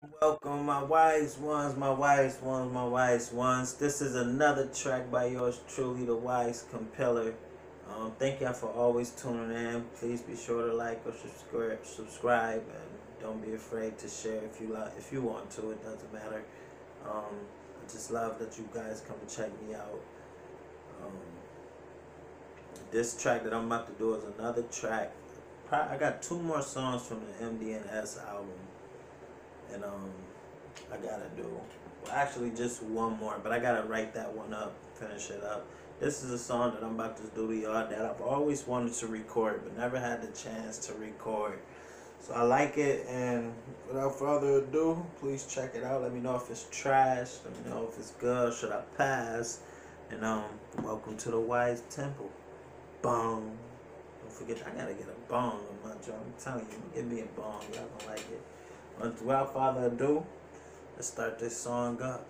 Welcome, my wise ones, my wise ones, my wise ones. This is another track by yours truly, the Wise Compeller. Thank y'all for always tuning in. Please be sure to like or subscribe, and don't be afraid to share if you like, if you want to. It doesn't matter. I just love that you guys come and check me out. Um, this track that I'm about to do is another track. I got two more songs from the MDNS album, and I gotta do, well, actually just one more, but I gotta write that one up, finish it up. This is a song that I'm about to do to y'all that I've always wanted to record but never had the chance to record. So I like it, and without further ado, please check it out. Let me know if it's trash, let me know if it's good, should I pass. And welcome to the Wise Temple. Bong. Don't forget, I gotta get a bong on my drum. I'm telling you, give me a bong, y'all gonna like it. But without further ado, let's start this song up.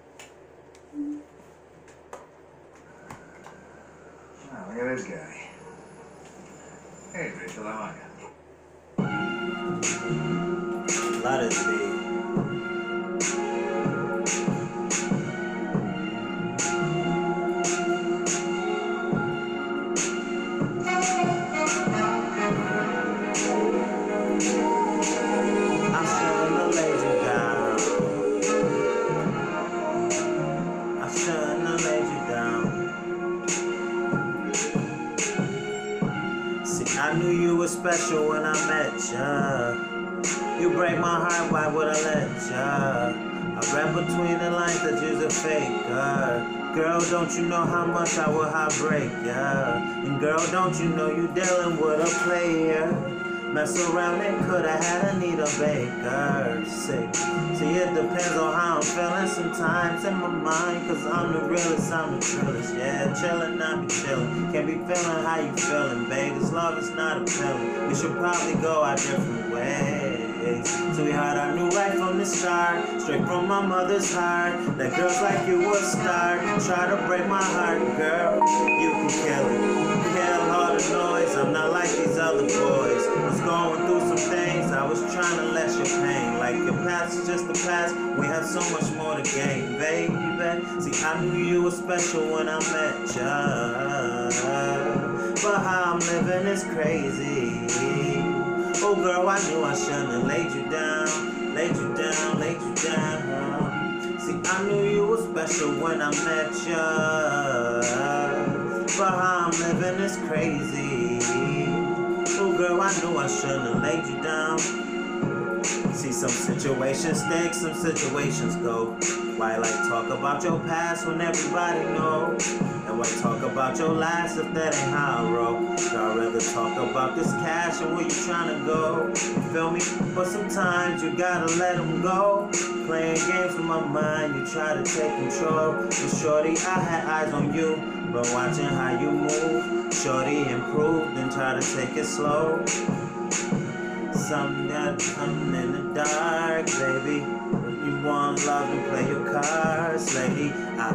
Oh, look at this guy. Hey, Rachel, how are you? Let it be. I shouldn't have laid you down. I shouldn't have laid you down. See, I knew you were special when I met ya. You break my heart, why would I let ya? I read between the lines that you're a faker. Girl, don't you know how much I will heartbreak ya? And girl, don't you know you dealing with a player? Mess around and coulda had a needle baker. See, it depends on how I'm feeling sometimes in my mind. Cause I'm the realest, I'm the trillest. Yeah, chillin', I be chillin'. Can't be feeling how you feeling, babe. This love is not appealing. We should probably go our different ways. So we had our new right from the start. Straight from my mother's heart. That girls like you would start. Try to break my heart, girl. You can kill it. Kill all the noise. I'm not like these other boys. Was going through some things. I was trying to lessen your pain. Like your past is just the past. We have so much more to gain, baby. See, I knew you were special when I met ya. But how I'm living is crazy. Oh girl, I knew I shouldn't have laid you down. Laid you down, laid you down. See, I knew you were special when I met ya. But how I'm living is crazy. Oh girl, I knew I shouldn't have laid you down. See, some situations stick, some situations go. Why like talk about your past when everybody know? And why talk about your last if that ain't how I roll? I'd rather talk about this cash and where you tryna go. You feel me? But sometimes you gotta let them go. Playing games with my mind, you try to take control. But shorty, I had eyes on you, but watching how you move. Shorty improved and try to take it slow. Something got coming in the dark, baby. If you want love, then play your cards, lady.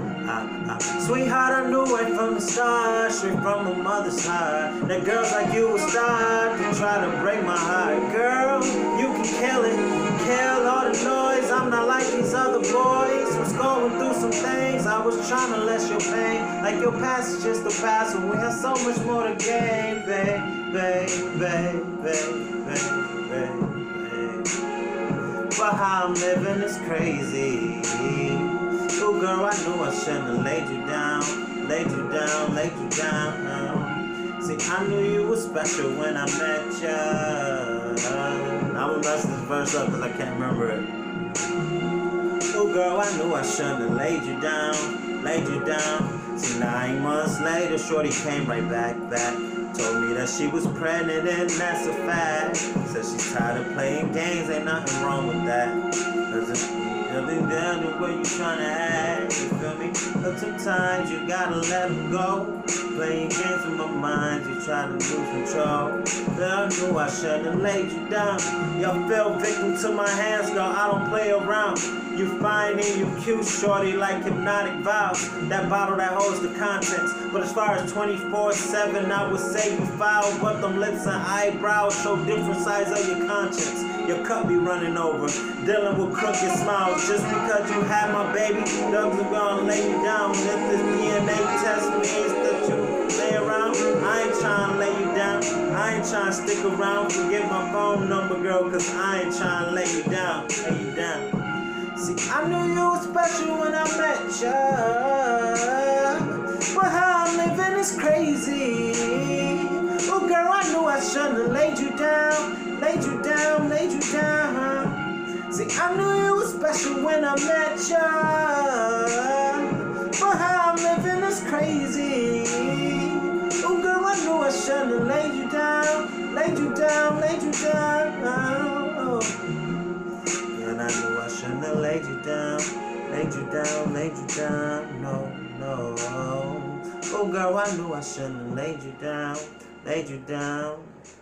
Sweetheart, I knew right from the start, straight from my mother's heart, that girls like you would start to try to break my heart. Girl, you can kill it, kill all the noise. I'm not like these other boys. Was going through some things. I was trying to lessen your pain. Like your past is just the past, and we have so much more to gain, babe, babe, babe, babe, babe, babe. But how I'm living is crazy. Oh girl, I knew I shouldn't have laid you down. Laid you down, laid you down. See, I knew you were special when I met ya. I'm gonna mess this verse up cause I can't remember it. Oh girl, I knew I shouldn't have laid you down. Laid you down. See, 9 months later, shorty came right back. Told me that she was pregnant and that's a fact. Said she's tired of playing games, ain't nothing wrong with that. Nothing down to where you tryna act, you feel me? But sometimes you gotta let them go. Playing games with my mind, you try to lose control. But I knew I should've laid you down. Y'all fell victim to my hands, girl, I don't play around. You fine and you cute, shorty, like hypnotic vows. That bottle that holds the contents. But as far as 24/7, I would say you foul. But them lips and eyebrows show different sides of your conscience. Your cup be running over, dealing with crooked smiles. Just because you had my baby, dogs are gonna lay you down. If this DNA test means that you lay around, I ain't trying to lay you down. I ain't trying to stick around. Forget my phone number, girl, cause I ain't trying to lay you down. Lay you down. See, I knew you were special when I met ya, but how I'm living is crazy. Oh girl, I knew I shouldn't have laid you down, laid you down, laid you down. See, I knew you were special when I met ya, but how I'm living is crazy. Oh girl, I knew I shouldn't have laid you down, laid you down, laid you down. And I knew I shouldn't have laid you down, laid you down, laid you down, no, no. Oh girl, I knew I shouldn't have laid you down, laid you down.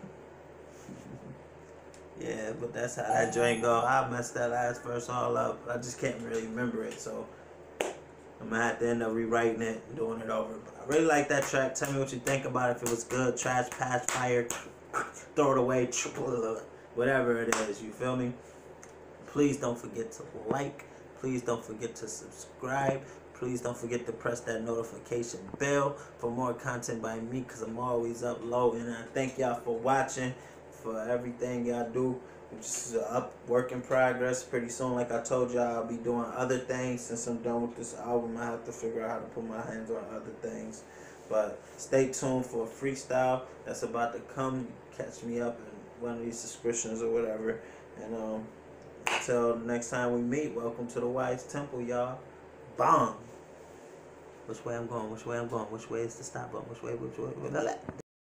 Yeah, but that's how that joint go. I messed that last verse all up. I just can't really remember it, so I'm gonna have to end up rewriting it and doing it over. But I really like that track. Tell me what you think about it. If it was good, trash, pass, fire, throw it away, whatever it is, you feel me? Please don't forget to like. Please don't forget to subscribe. Please don't forget to press that notification bell for more content by me, because I'm always uploading. And I thank y'all for watching, for everything y'all do. This is a work in progress. Pretty soon, like I told y'all, I'll be doing other things. Since I'm done with this album, I have to figure out how to put my hands on other things. But stay tuned for a freestyle that's about to come. Catch me up in one of these subscriptions or whatever. And until next time we meet, welcome to the Wise Temple, y'all. Bomb. Which way I'm going? Which way I'm going? Which way is the stop button? Which way?